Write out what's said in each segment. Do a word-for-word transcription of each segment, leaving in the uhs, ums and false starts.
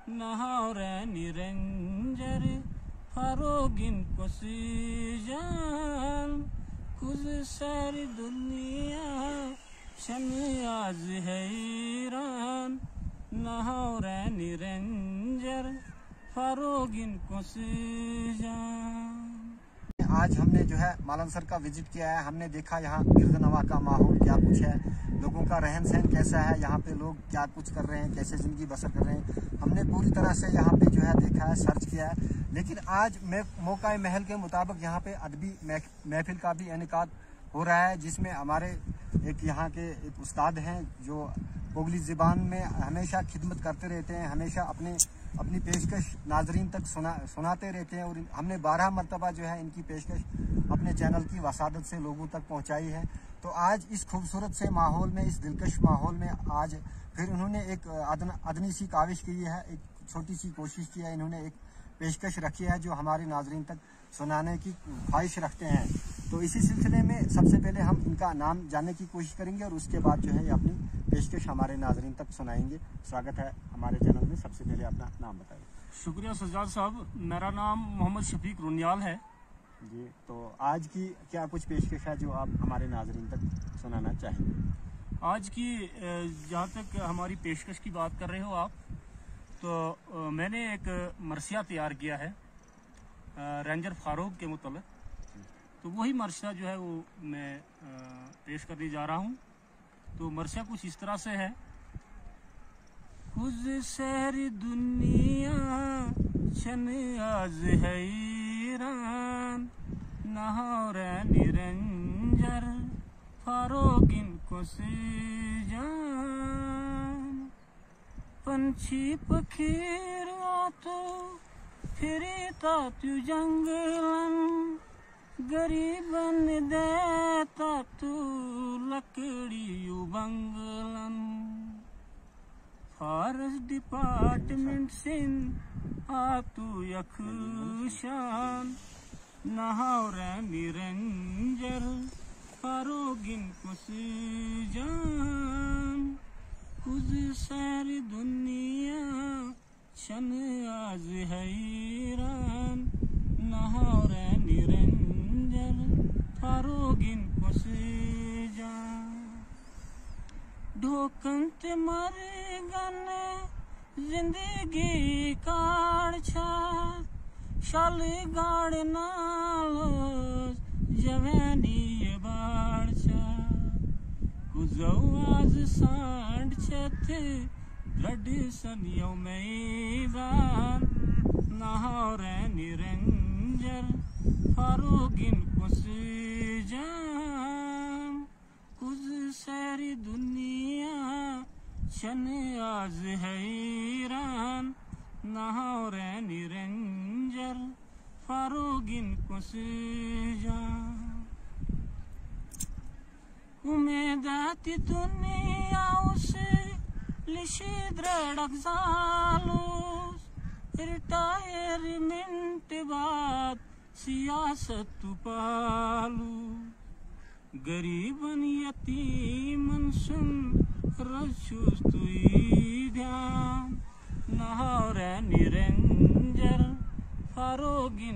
नहारे निरंजर फरोगिन कुसीजान कुछ सारी दुनिया शन आज हैरान नहारे निरंजर फरोगिन कुसीजान। आज हमने जो है मालनसर का विजिट किया है। हमने देखा यहाँ गिरदनवा का माहौल क्या कुछ है, लोगों का रहन सहन कैसा है, यहाँ पे लोग क्या कुछ कर रहे हैं, कैसे ज़िंदगी बसर कर रहे हैं। हमने पूरी तरह से यहाँ पे जो है देखा है, सर्च किया है। लेकिन आज मैं मौका महल के मुताबिक यहाँ पे अदबी महफिल का भी इनेकाद हो रहा है, जिसमें हमारे एक यहाँ के एक उस्ताद हैं जो पोगली ज़बान में हमेशा खिदमत करते रहते हैं, हमेशा अपने अपनी पेशकश नाजरीन तक सुना सुनाते रहते हैं। और हमने बारह मरतबा जो है इनकी पेशकश अपने चैनल की वसादत से लोगों तक पहुंचाई है। तो आज इस खूबसूरत से माहौल में, इस दिलकश माहौल में आज फिर इन्होंने एक अदन, अदनी सी काविश की है, एक छोटी सी कोशिश की है। इन्होंने एक पेशकश रखी है जो हमारे नाजरीन तक सुनाने की ख्वाहिश रखते हैं। तो इसी सिलसिले में सबसे पहले हम इनका नाम जानने की कोशिश करेंगे और उसके बाद जो है ये अपनी पेशकश हमारे नाजरीन तक सुनाएंगे। स्वागत है हमारे चैनल में। सबसे पहले अपना नाम बताइए। शुक्रिया सज्जाद साहब, मेरा नाम मोहम्मद शफीक रुनियाल है जी। तो आज की क्या कुछ पेशकश है जो आप हमारे नाजरीन तक सुनाना चाहेंगे? आज की जहाँ तक हमारी पेशकश की बात कर रहे हो आप, तो मैंने एक मरसिया तैयार किया है रेंजर फारूक के मुतल्लिक़। तो वही मरसिया जो है वो मैं पेश करने जा रहा हूँ। तो मरसिया कुछ इस तरह से है। खुद सारी दुनिया शन आज हैरान नहारे निरंजर फारोगिन कुसीजान पंछी पखीर तो फिरता तू जंगलन गरीबन देता तू लकड़ी बंगलन फॉरेस्ट डिपार्टमेंट सिंह आतू यखशान नहारे निरंजर फारोगिन कुसीजान कुछ सारी दुनिया शन आज हैरान नहारे निरंजर फारोगिन कुसीजान ढोकंत मरे गने जिंदगी काढ़ छा शाल गाड़ नालो जवानी बाढ़ छा कुजो आज सांड छथे गढ़ सनियो मैदान नहारे निरंजर फारोगिन कुसीजान कुछ सारी दुनिया शन आज हैरान नहारे निरंजर फारोगिन कुसीजान उमेदाती दुनिया उसे लिशी द्रड़क जालूस रिटायरमेंट बाद सियासत पालू गरीबन यतीमन सुन रचुस तुई ध्यान नहारे निरंजर फारोगिन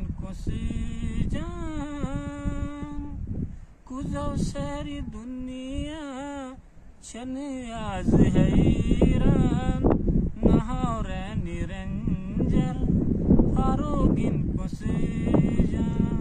कुसीजान कुजो सारी दुनिया शन आज हैरान नहारे निरंजर फारोगिन कुसीजान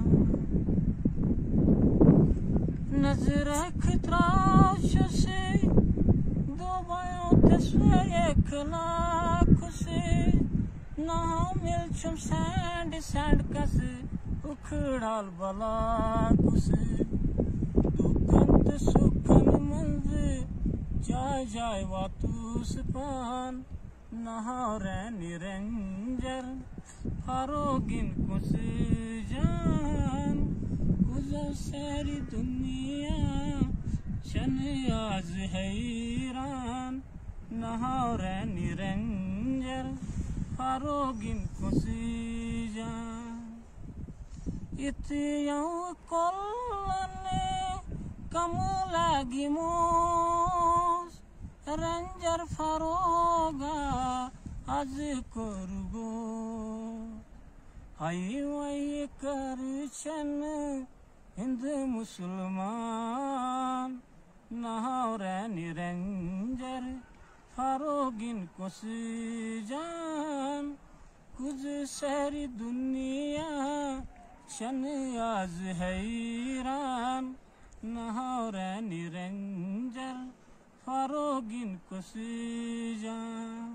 नजर खतराश से दो बायों तस्वे एक लाख से ना मिल चुम सैंड सैंड कस उखड़ाल बला कुस दुखंत सुखन मंज जाय जाय वातुस पान नहारे निरंजर फारोगिन कुसीजान कुजो सारी दुनिया शन आज हैरान नहारे निरंजर फारोगिन कुसीजान इतियों कोल्लने कमुलागी मोस रंजर फारोगा आज करगो हाई वाई करचन हिंद मुसलमान नहारे निरंजर फारोगिन कुछ जान कुछ सारी दुनिया शन आज हैरान नहारे निरंजर फारोगिन कुछ जान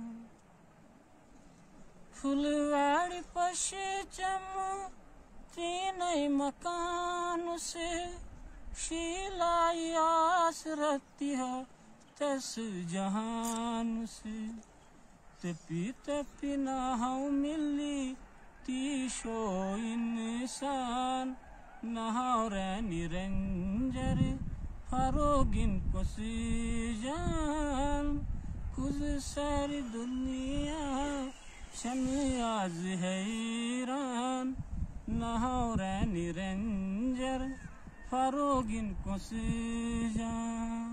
फुलवाड़ी पश्चिम तीन मकान से शीलाई आस रहती है तस जहान से तपी तपी नहाऊ मिली तीशो इंसान नहारे निरंजर फारोगिन कुछ जान कुछ सारी दुनिया शन आज हैरान नहारे निरंजर फारोगिन कुछ जान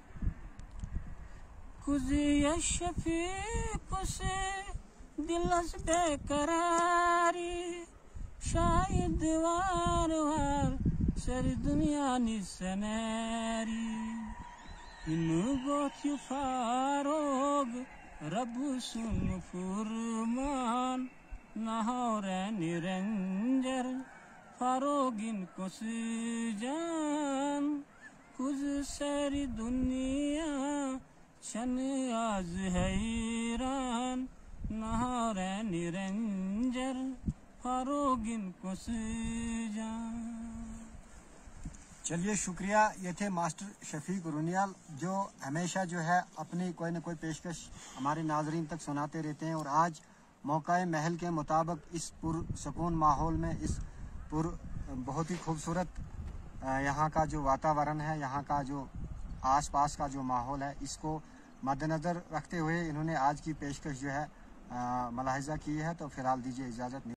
कुछ यशफीक से दिलस बेकरारी शायद वार वार सारी दुनिया निसनारी इन गोथ्यु फारोग रब सुन फुरमान नहारे निरंजर फारोगिन कुछ जान कुछ सारी दुनिया शन आज हैरान नहारे निरंजर फारोगिन कुछ जान। चलिए शुक्रिया। ये थे मास्टर शफीक रुनियाल जो हमेशा जो है अपनी कोई न कोई पेशकश हमारे नाजरीन तक सुनाते रहते हैं और आज मौका महल के मुताबिक इस पुरसकून माहौल में इस पुर बहुत ही खूबसूरत यहाँ का जो वातावरण है, यहाँ का जो आसपास का जो माहौल है, इसको मद्देनज़र रखते हुए इन्होंने आज की पेशकश जो है मुलाहिज़ा की है। तो फिलहाल दीजिए इजाज़त।